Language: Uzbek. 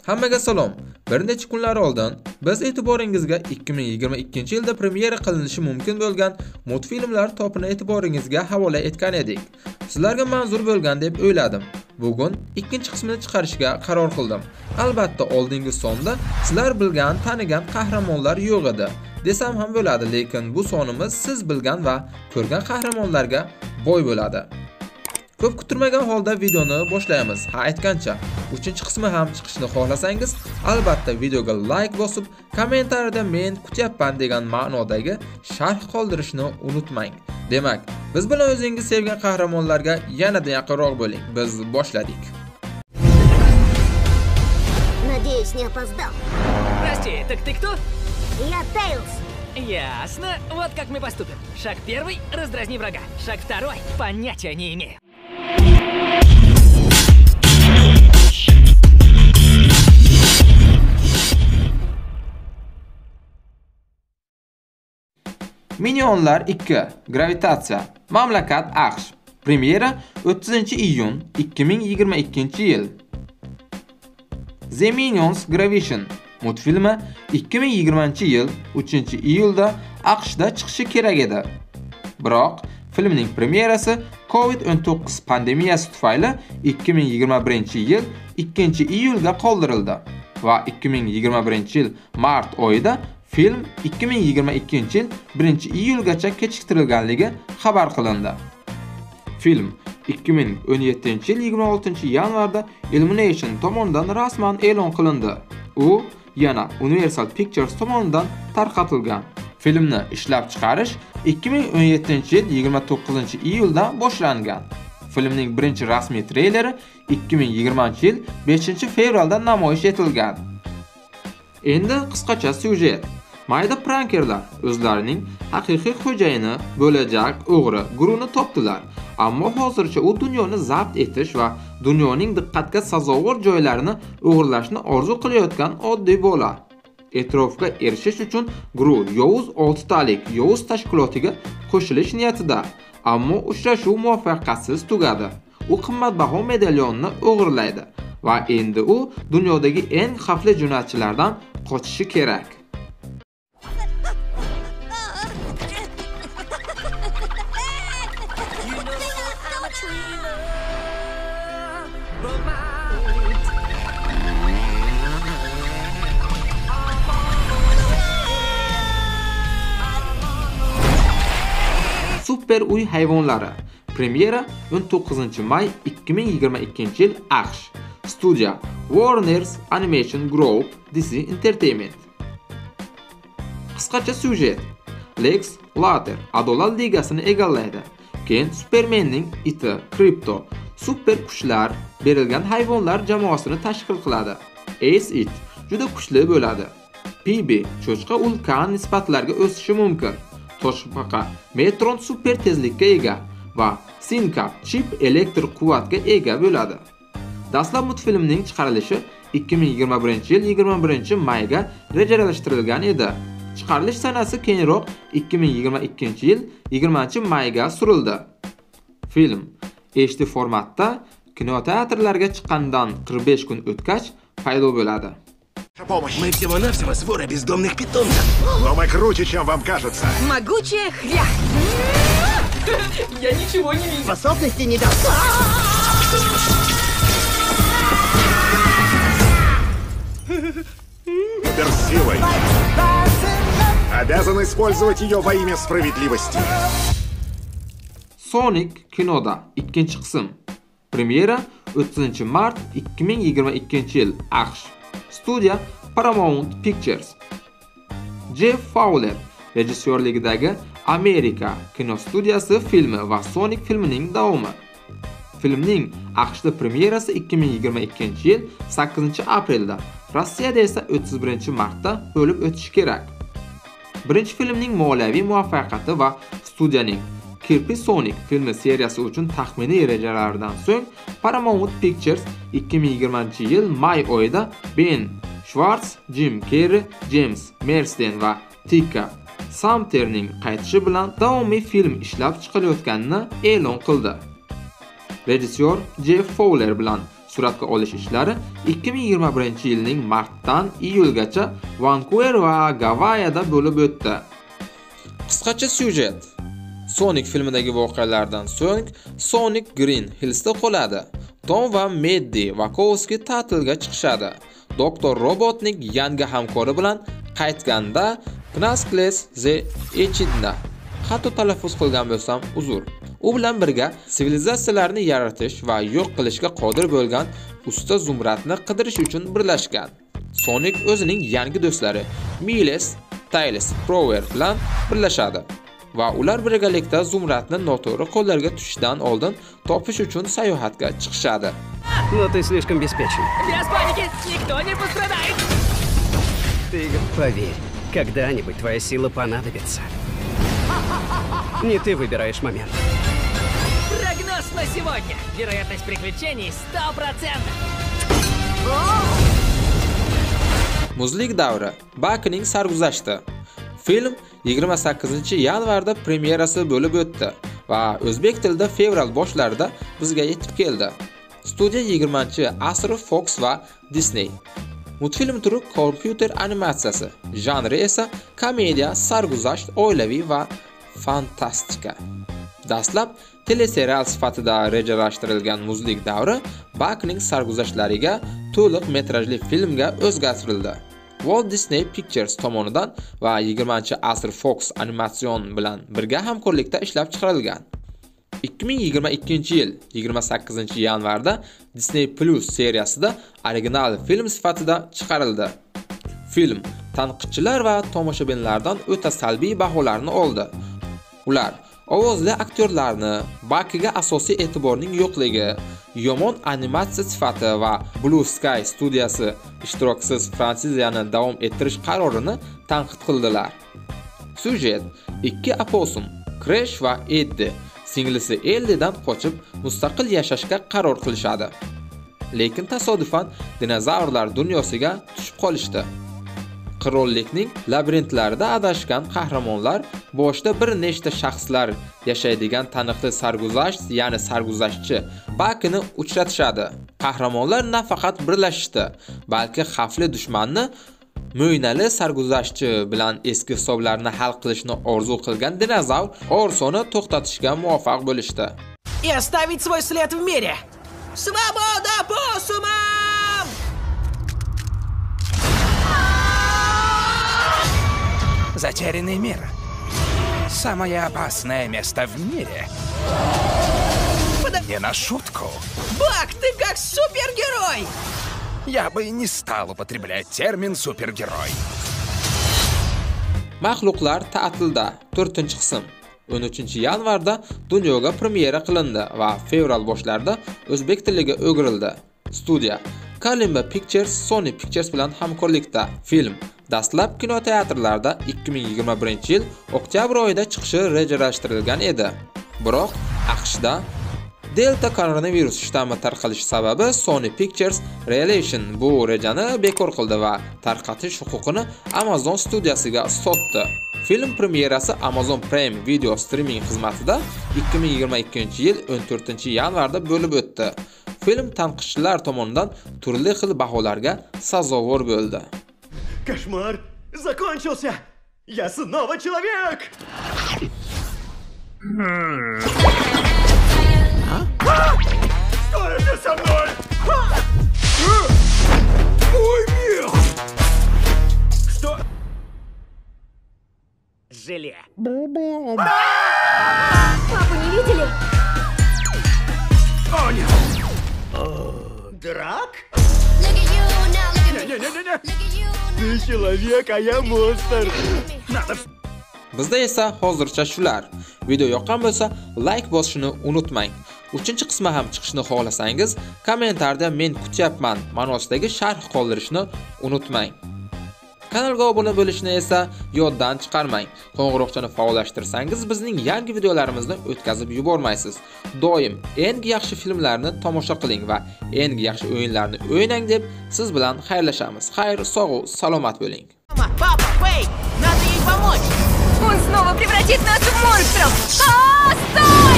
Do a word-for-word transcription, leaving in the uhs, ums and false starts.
Hammaga salom. Bir necha kunlar oldin biz e'tiboringizga ikki ming yigirma ikkinchi yilda premyera qilinishi mumkin bo'lgan multfilmlar topini e'tiboringizga havola etgan edik. Sizlarga manzur bo'lgan deb o'yladim. Bugun ikkinchi qismini chiqarishga qaror qildim. Albatta, oldingi sonda sizlar bilgan, tanigan qahramonlar yo'q edi desam ham bo'ladi, lekin bu sonimiz siz bilgan va ko'rgan qahramonlarga boy bo'ladi. Ko'p kutilmagan holda videoni boshlaymiz. Ha, aytgancha, uchinchi qismi ham chiqishni xohlasangiz, albatta videoga like bosib, kommentariyada men kutyapman degan ma'nodagi sharh qoldirishni unutmang. Demak, biz bilan o'zingiz sevgan qahramonlarga yanada yaqinroq bo'ling. Biz boshladik. Надеюсь, не опоздал. Прости, так ты кто? Я Тейлз. Ясно. Вот как мы поступим. Шаг первый — раздразни врага. Шаг второй — понятия не имею. Minionlar ikki. Gravitatsiya. Mamlakat AQSh. Premyera o'ttizinchi iyun ikki ming yigirma ikkinchi yil. The Minions Gravitation multfilmi ikki ming yigirmanchi yil uchinchi iyulda AQShda chiqishi kerak edi. Biroq filmning premyerasi covid o'n to'qqiz pandemiyasi tufayli ikki ming yigirma birinchi yil ikkinchi iyulga qoldirildi va ikki ming yigirma birinchi yil mart oyida film ikki ming yigirma ikkinchi yil birinchi iyulgacha kechiktirilganligi xabar qilindi. Film ikki ming o'n yettinchi yil yigirma oltinchi yanvarda Illumination tomonidan rasman e'lon qilindi. U yana Universal Pictures tomonidan tarqatilgan. Filmni ishlab chiqarish ikki ming o'n yettinchi yil yigirma to'qqizinchi iyulda boshlangan. Filmning birinchi rasmiy treyleri ikki ming yigirmanchi yil beshinchi fevralda namoyish etilgan. Endi qisqacha syujet. Mayda prankerlar o'zlarining haqiqiy xo'jayini bo'lajak o'g'ri guruni topdilar. Ammo hozircha u dunyoni zabt etish va dunyoning diqqatga sazovor joylarini o'g'irlashni orzu qilayotgan oddiy bola. E'tirofga erishish uchun guruh yovuz oltitalik yovuz tashkilotiga qo'shilish niyatida, ammo uchrashuv muvaffaqiyatsiz tugadi. U qimmatbaho medalyonni o'g'irlaydi va endi u dunyodagi eng xavfli jinoyatchilardan qochishi kerak. Super uy hayvonlari. Premyera o'n to'qqizinchi may ikki ming yigirma ikkinchi yil AQSh. Studiya Warner's Animation Group, D C Entertainment. Qisqacha syujet. Lex Luthor Adolat ligasini egallaydi. Keyin Supermanning iti Krypto super kuchlar berilgan hayvonlar jamoasini tashkil qiladi. Ace It juda kuchli bo'ladi. P B cho'chqa ulkan nisbatlarga o'sishi mumkin. Toshbaqa Metron super tezlikka ega va Syncap chip elektr quvvatga ega bo'ladi. Dastlab multfilmning chiqarilishi ikki ming yigirma birinchi yil yigirma birinchi mayga rejalashtirilgan edi. Chiqarilish sanasi keyinroq ikki ming yigirma ikkinchi yil yigirmanchi mayga surildi. Film H D formatda kinoteatrlarga chiqqandan qirq besh kun o'tgach paydo bo'ladi. Мы всего-навсего свора бездомных питомцев. Но мы круче, чем вам кажется. Могучая хря! Я ничего не вижу. Способности не дам. Суперсилой. Обязан использовать ее во имя справедливости. Sonic kinoda ikkinchi qism. Premyera o'ttizinchi mart ikki ming yigirma ikkinchi yil AQSh. Studiya Paramount Pictures. Jeff Fowler rejissyorligidagi Amerika kinostudiyasi filmi va Sonic filmining davomi. Filmning AQShda premyerasi ikki ming yigirma ikkinchi yil sakkizinchi aprelda, Rossiyada esa o'ttiz birinchi martda bo'lib o'tishi kerak. Birinchi filmning moliyaviy muvaffaqiyati va studiyaning Kirpi Sonic filmi seriyasi uchun taxminiy rejalaridan so'ng Paramount Pictures ikki ming yigirmanchi yil may oyida Ben Schwartz, Jim Carrey, James Marsden va Tika Sumterning qaytishi bilan davomiy film ishlab chiqilayotganini e'lon qildi. Rejissyor Jeff Fowler bilan Suratga olish ishlari ikki ming yigirma birinchi yilning martdan iyulgacha Vancouver va Gavayida bo'lib o'tdi. Qisqacha syujet. Sonic filmidagi voqealardan so'ng Sonic Green Hillsda qoladi. Tom va Maddie Wachowski ta'tilga chiqishadi. Doktor Robotnik yangi hamkori bilan qaytganda Knaskles the Echidna xato talaffuz qilgan bo'lsam uzr. U bilan birga sivilizatsiyalarni yaratish va yo'q qilishga qodir bo'lgan usta Zumradni qidirish uchun birlashgan. Sonic o'zining yangi do'stlari Miles Tails Prower bilan birlashadi va ular birgalikda Zumradni noto'g'ri qo'llarga tushishdan oldin topish uchun sayohatga chiqishadi. Но ты слишком беспечен. Без паники, никто не пострадает. Ты поверь, когда-нибудь твоя сила понадобится. Не ты выбираешь момент. Прогноз на сегодня. Вероятность приключений сто процентов. Muzlik davri. Bakining sarguzashti. Film yigirma sakkizinchi yanvarda premyerasi bo'lib o'tdi va o'zbek tilida fevral boshlarida bizga yetib keldi. Studiya yigirmanchi asr Fox va Disney. Multfilm turi kompyuter animatsiyasi, janri esa komediya, sarguzasht, oilaviy va fantastika. Dastlab teleserial sifatida rejalashtirilgan Muzlik davri Bakining sarguzashtlariga to'liq metrajli filmga o'zgartirildi. Walt Disney Pictures tomonidan va yigirmanchi asr Fox animatsion bilan birga hamkorlikda ishlab chiqarilgan. ikki ming yigirma ikkinchi yil yigirma sakkizinchi yanvarda Disney Plus seriyasida original film sifatida chiqarildi. Film tanqidchilar va tomoshabinlardan o'ta salbiy baholarni oldi. Ular ovozli aktyorlarni, Bakiga asosiy e'tiborning yo'qligi, yomon animatsiya sifati va Blue Sky studiyasi ishtirokisiz fransiziyani davom ettirish qarorini tanqid qildilar. Syujet: ikki opossum, Crash va Eddie singlisi Ellidan qochib mustaqil yashashga qaror qilishadi. Lekin tasodifan dinozavrlar dunyosiga tushib qolishdi. Qirollikning labirintlarida adashgan qahramonlar boshida bir nechta shaxslar yashaydigan taniqli sarguzasht, ya'ni sarguzashtchi Bakini uchratishadi. Qahramonlar nafaqat birlashishdi, balki xavfli dushmanni mo'ynali sarguzashtchi bilan eski hisoblarni hal qilishni orzu qilgan dinozavr Orsoni to'xtatishga muvaffaq bo'lishdi. И оставить свой след в мире. Свобода поссумам! Затерянный мир. Самое опасное место в мире. Не на шутку. Бак, ты как супергерой! Я бы и не стал употреблять термин «супергерой». Maxluqlar ta'tilda to'rtinchi qism o'n uchinchi yanvarda dunyoga premyera qilindi va fevral boshlarida o'zbek tiliga o'girildi. Studiya Kalimba Pictures Sony Pictures bilan hamkorlikda. Film dastlab kinoteatrlarda ikki ming yigirma birinchi yil oktyabr oyida chiqishi rejalashtirilgan edi. Biroq AQShda Delta koronavirus shtammi tarqalishi sababi Sony Pictures Relation bu rejani bekor qildi va tarqatish huquqini Amazon studiyasiga sotdi. Film premyerasi Amazon Prime Video streaming xizmatida ikki ming yigirma ikkinchi yil o'n to'rtinchi yanvarda bo'lib o'tdi. Film tanqidchilar tomonidan turli xil baholarga sazovor bo'ldi. Кошмар закончился! Я снова человек! Что это со мной? Мой мир! Что? Желе. Папу не видели? О, нет! Драк? Не-не-не-не! Ты человек, а я монстр! Надо... Bizda esa hozircha shular. Video yoqqan bo'lsa, like bosishni unutmang. uchinchi qismi ham chiqishni xohlasangiz, kommentarda men kutyapman ma'nosidagi sharh qoldirishni unutmang. Kanalga obuna bo'lishni esa yoddan chiqarmang. Qo'ng'iroqchani faollashtirsangiz bizning yangi videolarimizni o'tkazib yubormaysiz. Doim eng yaxshi filmlarni tomosha qiling va eng yaxshi o'yinlarni o'ynang deb siz bilan xayrlashamiz. Xayr, sog' va salomat bo'ling. Папа, Фэй, надо ей помочь! Он снова превратит нас в монстров! А, стой!